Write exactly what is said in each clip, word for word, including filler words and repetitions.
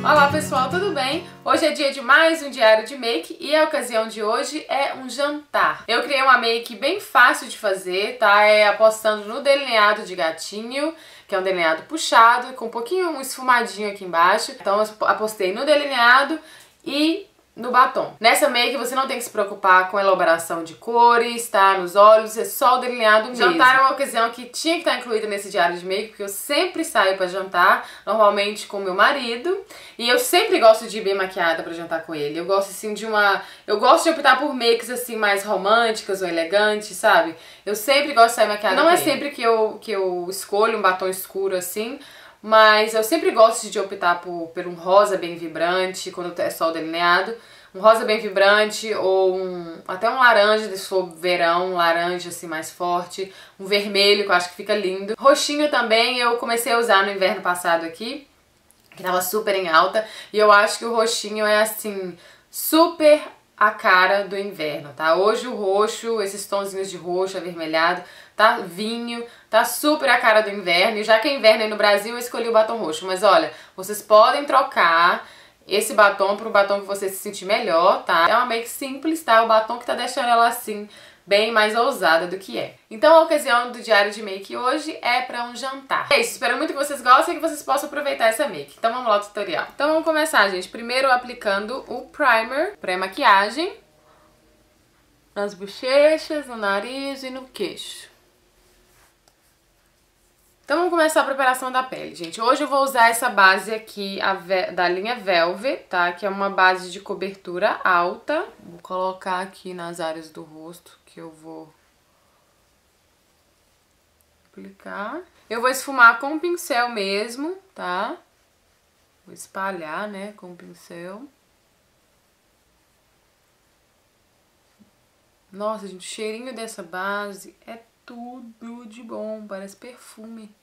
Olá pessoal, tudo bem? Hoje é dia de mais um diário de make e a ocasião de hoje é um jantar. Eu criei uma make bem fácil de fazer, tá? É apostando no delineado de gatinho, que é um delineado puxado, com um pouquinho um esfumadinho aqui embaixo. Então eu apostei no delineado e no batom. Nessa make você não tem que se preocupar com a elaboração de cores, tá? Nos olhos, é só o delineado mesmo. Jantar é uma ocasião que tinha que estar incluída nesse diário de make, porque eu sempre saio pra jantar, normalmente com meu marido, e eu sempre gosto de ir bem maquiada pra jantar com ele. Eu gosto assim de uma... Eu gosto de optar por makes assim mais românticas ou elegantes, sabe? Eu sempre gosto de sair maquiada. Não é sempre que eu, que eu escolho um batom escuro assim, mas eu sempre gosto de optar por, por um rosa bem vibrante, quando é só o delineado. Um rosa bem vibrante ou um, até um laranja, se for verão, um laranja assim mais forte. Um vermelho, que eu acho que fica lindo. Roxinho também eu comecei a usar no inverno passado aqui, que tava super em alta. E eu acho que o roxinho é assim, super a cara do inverno, tá? Hoje o roxo, esses tonzinhos de roxo avermelhado, tá vinho, tá super a cara do inverno. E já que é inverno aí no Brasil, eu escolhi o batom roxo. Mas olha, vocês podem trocar esse batom pro batom que você se sentir melhor, tá? É uma make simples, tá? O batom que tá deixando ela assim, bem mais ousada do que é. Então a ocasião do diário de make hoje é pra um jantar. É isso, espero muito que vocês gostem e que vocês possam aproveitar essa make. Então vamos lá ao tutorial. Então vamos começar, gente. Primeiro aplicando o primer pré-maquiagem nas bochechas, no nariz e no queixo. Então vamos começar a preparação da pele, gente. Hoje eu vou usar essa base aqui a da linha Velvet, tá? Que é uma base de cobertura alta. Vou colocar aqui nas áreas do rosto que eu vou aplicar. Eu vou esfumar com o pincel mesmo, tá? Vou espalhar, né, com o pincel. Nossa, gente, o cheirinho dessa base é tudo de bom, parece perfume.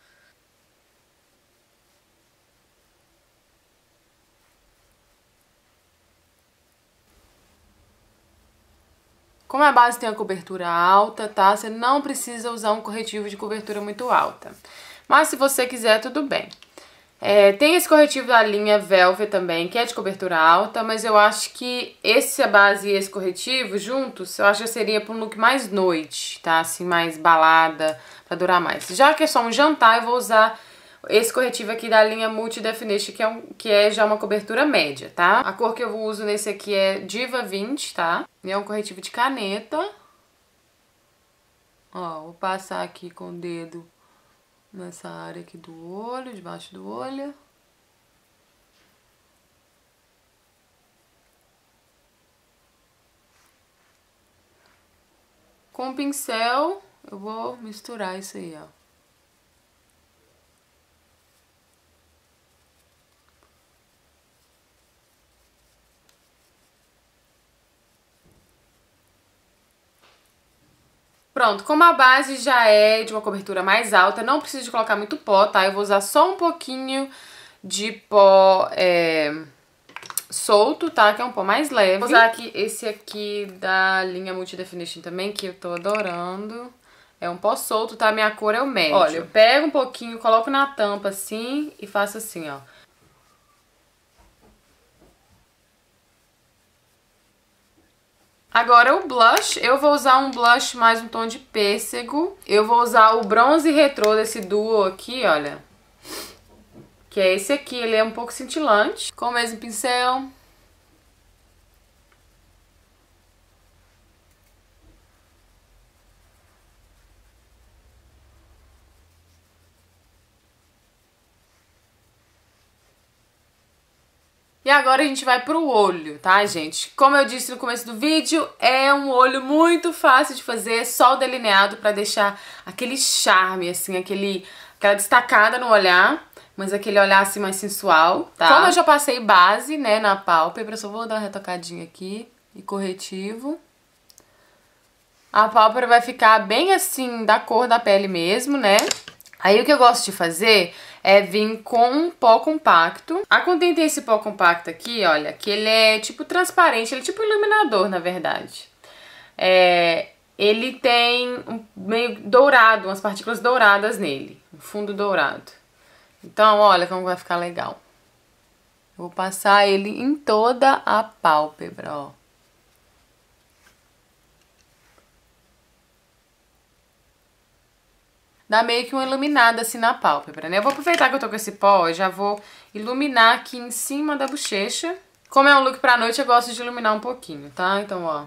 Como a base tem a cobertura alta, tá? Você não precisa usar um corretivo de cobertura muito alta. Mas se você quiser, tudo bem. É, tem esse corretivo da linha Velvet também, que é de cobertura alta, mas eu acho que essa base e esse corretivo juntos, eu acho que seria para um look mais noite, tá? Assim, mais balada, pra durar mais. Já que é só um jantar, eu vou usar esse corretivo aqui da linha Multi Definition, que é, um, que é já uma cobertura média, tá? A cor que eu uso nesse aqui é Diva vinte, tá? E é um corretivo de caneta. Ó, vou passar aqui com o dedo nessa área aqui do olho, debaixo do olho. Com o pincel, eu vou misturar isso aí, ó. Pronto, como a base já é de uma cobertura mais alta, não preciso de colocar muito pó, tá? Eu vou usar só um pouquinho de pó é, solto, tá? Que é um pó mais leve. Vou usar aqui esse aqui da linha Multi Definition também, que eu tô adorando. É um pó solto, tá? Minha cor é o médio. Olha, eu pego um pouquinho, coloco na tampa assim e faço assim, ó. Agora o blush, eu vou usar um blush mais um tom de pêssego. Eu vou usar o bronze retrô desse duo aqui, olha. Que é esse aqui, ele é um pouco cintilante. Com o mesmo pincel. E agora a gente vai pro olho, tá, gente? Como eu disse no começo do vídeo, é um olho muito fácil de fazer, só o delineado pra deixar aquele charme, assim, aquele, aquela destacada no olhar, mas aquele olhar assim mais sensual, tá? Como eu já passei base, né, na pálpebra, eu só vou dar uma retocadinha aqui e corretivo. A pálpebra vai ficar bem assim, da cor da pele mesmo, né? Aí o que eu gosto de fazer é vir com um pó compacto. A Contém tem esse pó compacto aqui, olha, que ele é tipo transparente, ele é tipo iluminador, na verdade. É, ele tem um meio dourado, umas partículas douradas nele, um fundo dourado. Então, olha como vai ficar legal. Vou passar ele em toda a pálpebra, ó. Dá meio que uma iluminada assim na pálpebra, né? Eu vou aproveitar que eu tô com esse pó e já vou iluminar aqui em cima da bochecha. Como é um look pra noite, eu gosto de iluminar um pouquinho, tá? Então, ó.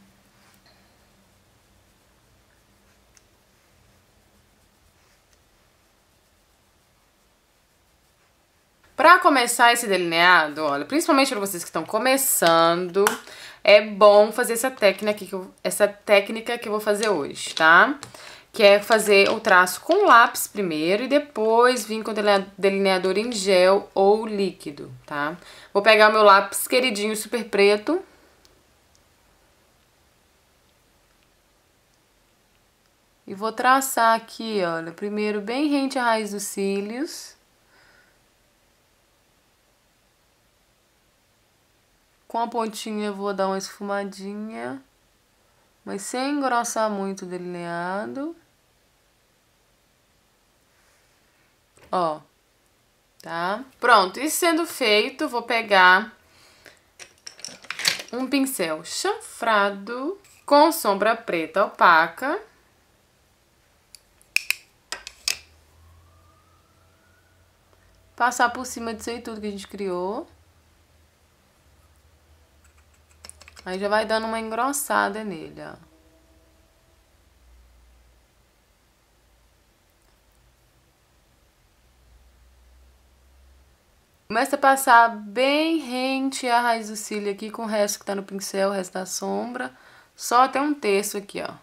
Pra começar esse delineado, olha, principalmente pra vocês que estão começando, é bom fazer essa técnica aqui, que eu, essa técnica que eu vou fazer hoje, tá? Que é fazer o traço com lápis primeiro e depois vir com o delineador em gel ou líquido, tá? Vou pegar o meu lápis queridinho super preto. E vou traçar aqui, olha, primeiro bem rente à raiz dos cílios. Com a pontinha eu vou dar uma esfumadinha, mas sem engrossar muito o delineado. Ó, tá? Pronto, isso sendo feito, vou pegar um pincel chanfrado com sombra preta opaca. Passar por cima disso aí tudo que a gente criou. Aí já vai dando uma engrossada nele, ó. Começa a passar bem rente a raiz do cílio aqui com o resto que tá no pincel, o resto da sombra. Só até um terço aqui, ó.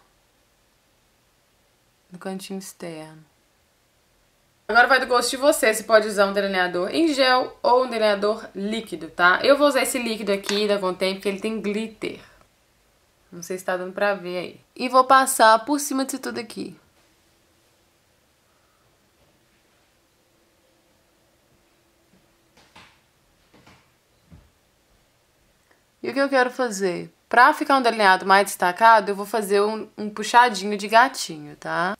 No cantinho externo. Agora vai do gosto de você, você pode usar um delineador em gel ou um delineador líquido, tá? Eu vou usar esse líquido aqui da Contém porque ele tem glitter. Não sei se tá dando pra ver aí. E vou passar por cima disso tudo aqui. E o que eu quero fazer? Pra ficar um delineado mais destacado, eu vou fazer um, um puxadinho de gatinho, tá?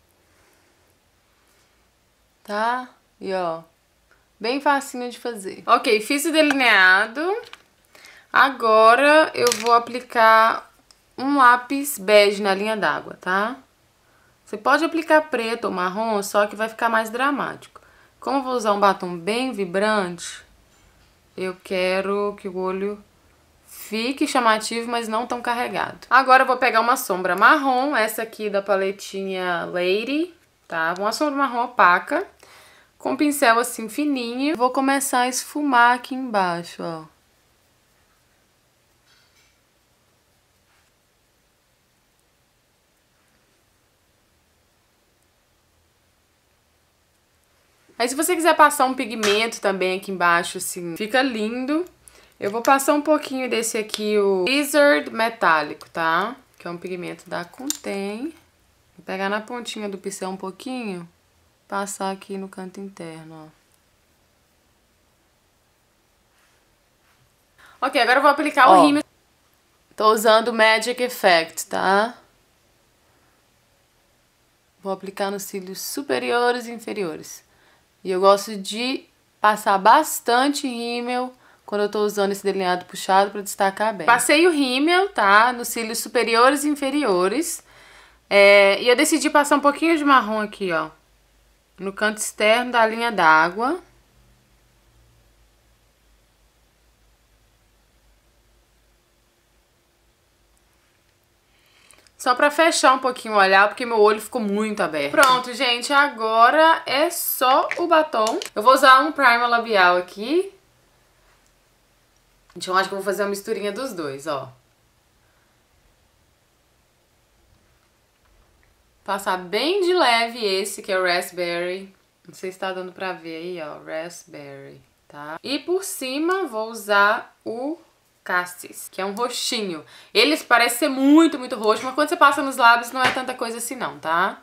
Tá? E ó, bem facinho de fazer. Ok, fiz o delineado. Agora eu vou aplicar um lápis bege na linha d'água, tá? Você pode aplicar preto ou marrom, só que vai ficar mais dramático. Como eu vou usar um batom bem vibrante, eu quero que o olho fique chamativo, mas não tão carregado. Agora eu vou pegar uma sombra marrom, essa aqui da paletinha Lady, tá? Uma sombra marrom opaca, com um pincel assim fininho. Vou começar a esfumar aqui embaixo, ó. Aí se você quiser passar um pigmento também aqui embaixo, assim, fica lindo. Eu vou passar um pouquinho desse aqui, o Lizard Metálico, tá? Que é um pigmento da Contém. Vou pegar na pontinha do pincel um pouquinho, passar aqui no canto interno, ó. Ok, agora eu vou aplicar ó, o rímel. Tô usando o Magic Effect, tá? Vou aplicar nos cílios superiores e inferiores. E eu gosto de passar bastante rímel quando eu tô usando esse delineado puxado pra destacar bem. Passei o rímel, tá? Nos cílios superiores e inferiores. É, e eu decidi passar um pouquinho de marrom aqui, ó. No canto externo da linha d'água. Só pra fechar um pouquinho o olhar, porque meu olho ficou muito aberto. Pronto, gente, agora é só o batom. Eu vou usar um primer labial aqui. Gente, eu acho que eu vou fazer uma misturinha dos dois, ó. Passar bem de leve esse, que é o Raspberry. Não sei se tá dando pra ver aí, ó, Raspberry, tá? E por cima vou usar o Cassis, que é um roxinho. Eles parecem ser muito, muito roxo, mas quando você passa nos lábios não é tanta coisa assim não, tá?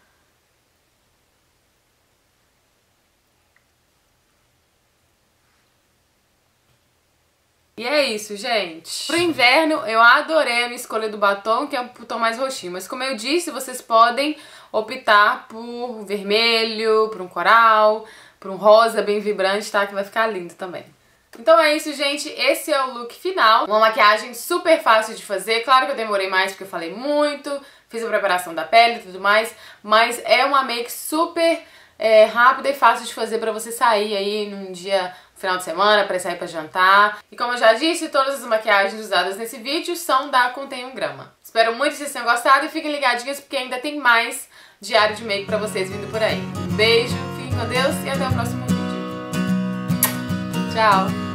E é isso, gente. Pro inverno, eu adorei a minha escolha do batom, que é um tom mais roxinho. Mas como eu disse, vocês podem optar por vermelho, por um coral, por um rosa bem vibrante, tá? Que vai ficar lindo também. Então é isso, gente, esse é o look final. Uma maquiagem super fácil de fazer. Claro que eu demorei mais porque eu falei muito, fiz a preparação da pele e tudo mais, mas é uma make super é, rápida e fácil de fazer pra você sair aí num dia, final de semana, pra sair pra jantar. E como eu já disse, todas as maquiagens usadas nesse vídeo são da Contém um Grama. Espero muito que vocês tenham gostado e fiquem ligadinhos porque ainda tem mais diário de make pra vocês vindo por aí. Um beijo, fiquem com Deus e até o próximo vídeo. Tchau!